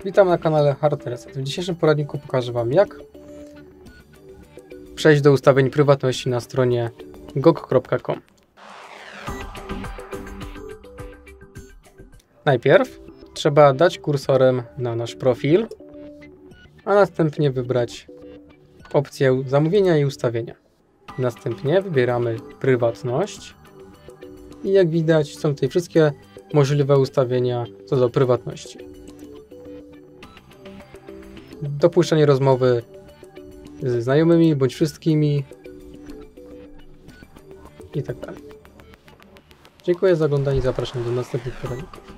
Witam na kanale Hard Reset. W dzisiejszym poradniku pokażę Wam, jak przejść do ustawień prywatności na stronie gog.com. Najpierw trzeba dać kursorem na nasz profil, a następnie wybrać opcję zamówienia i ustawienia. Następnie wybieramy prywatność i jak widać są tutaj wszystkie możliwe ustawienia co do prywatności. Dopuszczenie rozmowy ze znajomymi bądź wszystkimi i tak dalej. Dziękuję za oglądanie i zapraszam do następnych poradników.